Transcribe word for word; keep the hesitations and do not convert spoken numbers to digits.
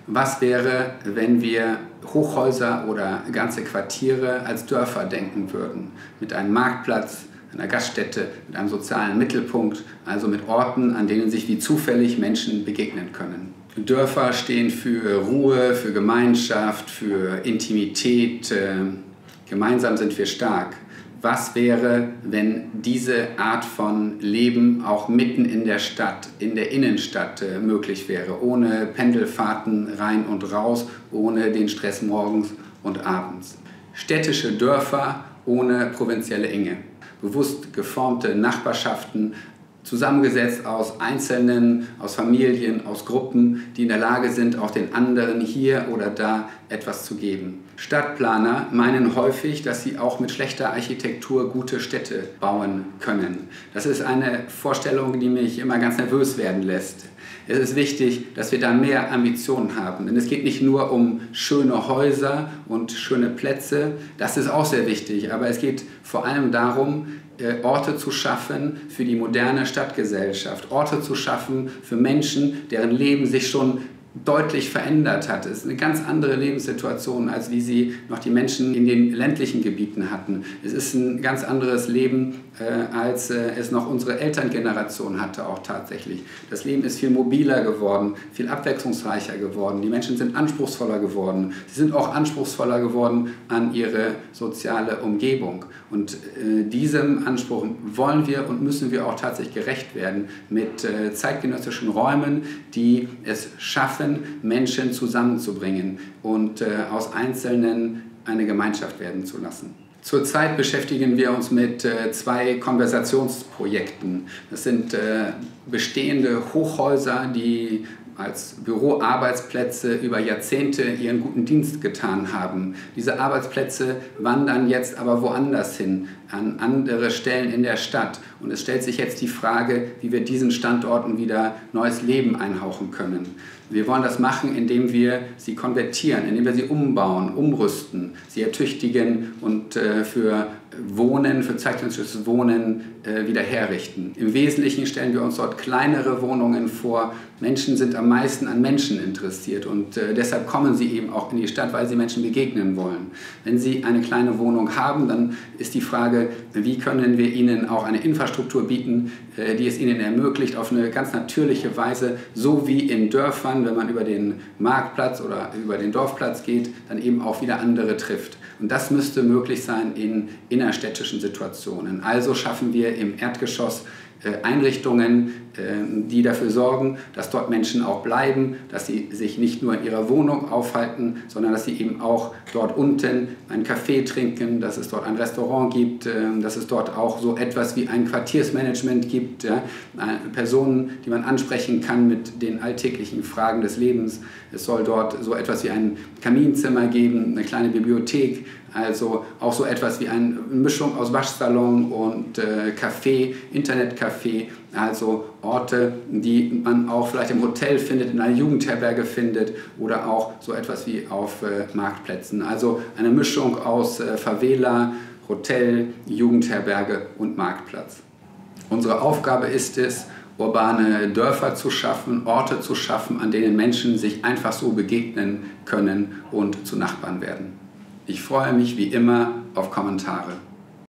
Was wäre, wenn wir Hochhäuser oder ganze Quartiere als Dörfer denken würden? Mit einem Marktplatz, einer Gaststätte, mit einem sozialen Mittelpunkt, also mit Orten, an denen sich wie zufällig Menschen begegnen können. Dörfer stehen für Ruhe, für Gemeinschaft, für Intimität. Gemeinsam sind wir stark. Was wäre, wenn diese Art von Leben auch mitten in der Stadt, in der Innenstadt äh, möglich wäre, ohne Pendelfahrten rein und raus, ohne den Stress morgens und abends? Städtische Dörfer ohne provinzielle Enge, bewusst geformte Nachbarschaften, zusammengesetzt aus Einzelnen, aus Familien, aus Gruppen, die in der Lage sind, auch den anderen hier oder da etwas zu geben. Stadtplaner meinen häufig, dass sie auch mit schlechter Architektur gute Städte bauen können. Das ist eine Vorstellung, die mich immer ganz nervös werden lässt. Es ist wichtig, dass wir da mehr Ambitionen haben. Denn es geht nicht nur um schöne Häuser und schöne Plätze, das ist auch sehr wichtig, aber es geht vor allem darum, Orte zu schaffen für die moderne Stadtgesellschaft, Orte zu schaffen für Menschen, deren Leben sich schon deutlich verändert hat. Es ist eine ganz andere Lebenssituation, als wie sie noch die Menschen in den ländlichen Gebieten hatten. Es ist ein ganz anderes Leben, äh, als äh, es noch unsere Elterngeneration hatte auch tatsächlich. Das Leben ist viel mobiler geworden, viel abwechslungsreicher geworden. Die Menschen sind anspruchsvoller geworden. Sie sind auch anspruchsvoller geworden an ihre soziale Umgebung. Und äh, diesem Anspruch wollen wir und müssen wir auch tatsächlich gerecht werden mit äh, zeitgenössischen Räumen, die es schaffen, Menschen zusammenzubringen und äh, aus Einzelnen eine Gemeinschaft werden zu lassen. Zurzeit beschäftigen wir uns mit äh, zwei Konversationsprojekten. Das sind äh, bestehende Hochhäuser, die als Büroarbeitsplätze über Jahrzehnte ihren guten Dienst getan haben. Diese Arbeitsplätze wandern jetzt aber woanders hin, an andere Stellen in der Stadt. Und es stellt sich jetzt die Frage, wie wir diesen Standorten wieder neues Leben einhauchen können. Wir wollen das machen, indem wir sie konvertieren, indem wir sie umbauen, umrüsten, sie ertüchtigen und äh, für Wohnen, für zeitgenössisches Wohnen äh, wieder herrichten. Im Wesentlichen stellen wir uns dort kleinere Wohnungen vor. Menschen sind am meisten an Menschen interessiert und äh, deshalb kommen sie eben auch in die Stadt, weil sie Menschen begegnen wollen. Wenn sie eine kleine Wohnung haben, dann ist die Frage, wie können wir ihnen auch eine Infrastruktur bieten, äh, die es ihnen ermöglicht, auf eine ganz natürliche Weise, so wie in Dörfern, wenn man über den Marktplatz oder über den Dorfplatz geht, dann eben auch wieder andere trifft. Und das müsste möglich sein in innerstädtischen Situationen. Also schaffen wir im Erdgeschoss Einrichtungen, die dafür sorgen, dass dort Menschen auch bleiben, dass sie sich nicht nur in ihrer Wohnung aufhalten, sondern dass sie eben auch dort unten einen Kaffee trinken, dass es dort ein Restaurant gibt, dass es dort auch so etwas wie ein Quartiersmanagement gibt, ja, Personen, die man ansprechen kann mit den alltäglichen Fragen des Lebens. Es soll dort so etwas wie ein Kaminzimmer geben, eine kleine Bibliothek, also auch so etwas wie eine Mischung aus Waschsalon und äh, Café, Internetcafé, also Orte, die man auch vielleicht im Hotel findet, in einer Jugendherberge findet oder auch so etwas wie auf äh, Marktplätzen. Also eine Mischung aus äh, Favela, Hotel, Jugendherberge und Marktplatz. Unsere Aufgabe ist es, urbane Dörfer zu schaffen, Orte zu schaffen, an denen Menschen sich einfach so begegnen können und zu Nachbarn werden. Ich freue mich wie immer auf Kommentare.